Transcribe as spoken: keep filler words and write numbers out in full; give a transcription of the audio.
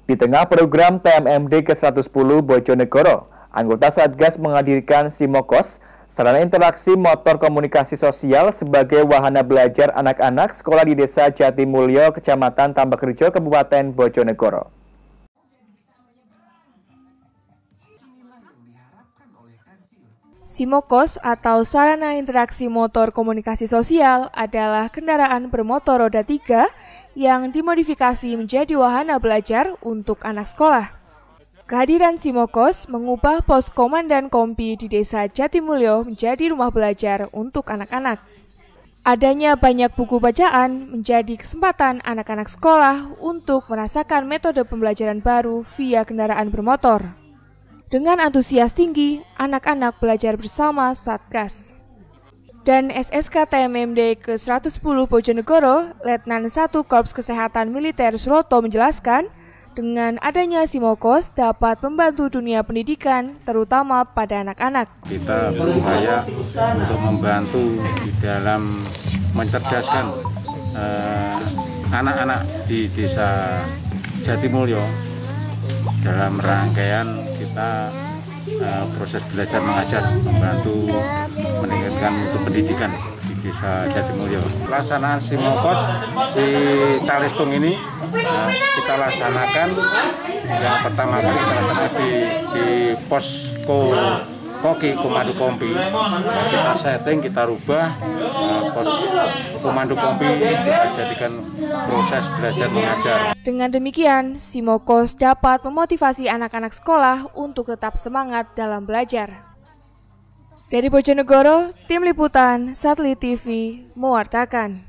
Di tengah program T M M D ke seratus sepuluh Bojonegoro, anggota Satgas menghadirkan Simokos, sarana interaksi motor komunikasi sosial sebagai wahana belajar anak-anak sekolah di Desa Jatimulyo, Kecamatan Tambakrejo, Kabupaten Bojonegoro. Simokos atau sarana interaksi motor komunikasi sosial adalah kendaraan bermotor roda tiga yang dimodifikasi menjadi wahana belajar untuk anak sekolah. Kehadiran Simokos mengubah pos komandan Kompi di Desa Jatimulyo menjadi rumah belajar untuk anak-anak. Adanya banyak buku bacaan menjadi kesempatan anak-anak sekolah untuk merasakan metode pembelajaran baru via kendaraan bermotor. Dengan antusias tinggi, anak-anak belajar bersama Satgas. Dan S S K T M M D ke seratus sepuluh Bojonegoro, Letnan satu Korps Kesehatan Militer Suroto menjelaskan, dengan adanya Simokos dapat membantu dunia pendidikan, terutama pada anak-anak. Kita berupaya untuk membantu di dalam mencerdaskan anak-anak uh, di Desa Jatimulyo dalam rangkaian kita uh, proses belajar mengajar, membantu meningkatkan mutu pendidikan di Desa Jatimulyo. Pelaksanaan Simokos si Calistung ini uh, kita laksanakan yang pertama kali kita laksanakan di, di posko Koki Komando Kompi. Kita setting, kita rubah uh, pos Komando Kompi, kita jadikan proses belajar mengajar. Dengan demikian, Simokos dapat memotivasi anak-anak sekolah untuk tetap semangat dalam belajar. Dari Bojonegoro, Tim Liputan Satelit T V mewartakan.